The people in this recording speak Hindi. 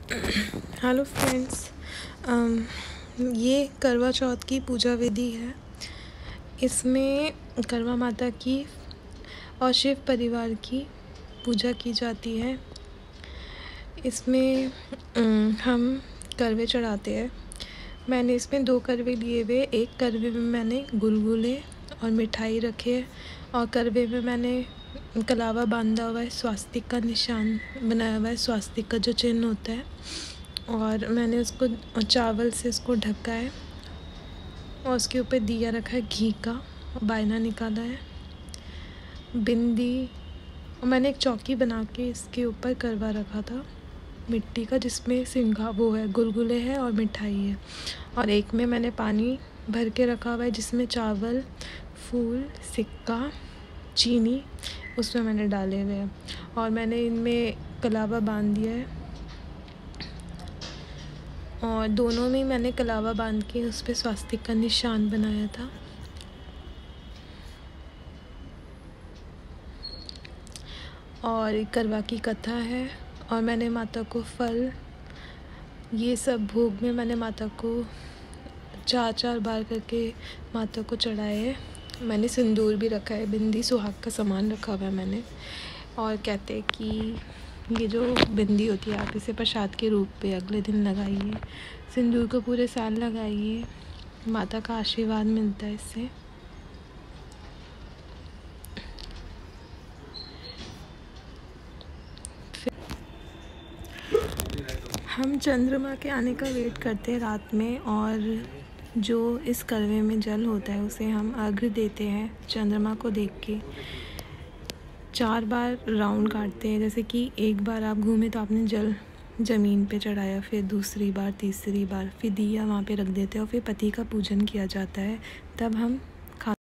हेलो फ्रेंड्स, ये करवा चौथ की पूजा विधि है। इसमें करवा माता की और शिव परिवार की पूजा की जाती है। इसमें हम करवे चढ़ाते हैं। मैंने इसमें 2 करवे लिए हुए। एक करवे में मैंने गुलगुले और मिठाई रखे है और करवे में मैंने कलावा बांधा हुआ है, स्वास्तिक का निशान बनाया हुआ है, स्वास्तिक का जो चिन्ह होता है। और मैंने उसको चावल से उसको ढका है और उसके ऊपर दिया रखा है घी का, और बायना निकाला है, बिंदी, और मैंने एक चौकी बना के इसके ऊपर करवा रखा था मिट्टी का, जिसमें सिंघा वो है, गुलगुले है और मिठाई है। और एक में मैंने पानी भर के रखा हुआ है जिसमें चावल, फूल, सिक्का, चीनी उसमें मैंने डाले हुए हैं। और मैंने इनमें कलावा बांध दिया है और दोनों में मैंने कलावा बांध के उस पर स्वास्तिक का निशान बनाया था। और करवा की कथा है और मैंने माता को फल, ये सब भोग में मैंने माता को 4 बार करके माता को चढ़ाए है। मैंने सिंदूर भी रखा है, बिंदी, सुहाग का सामान रखा हुआ है मैंने। और कहते हैं कि ये जो बिंदी होती है, आप इसे प्रसाद के रूप पे अगले दिन लगाइए। सिंदूर को पूरे साल लगाइए, माता का आशीर्वाद मिलता है इससे। हम चंद्रमा के आने का वेट करते हैं रात में, और जो इस करवे में जल होता है उसे हम अर्घ्य देते हैं चंद्रमा को देख के। 4 बार राउंड काटते हैं, जैसे कि एक बार आप घूमे तो आपने जल ज़मीन पे चढ़ाया, फिर दूसरी बार, तीसरी बार, फिर दिया वहाँ पे रख देते हैं और फिर पति का पूजन किया जाता है। तब हम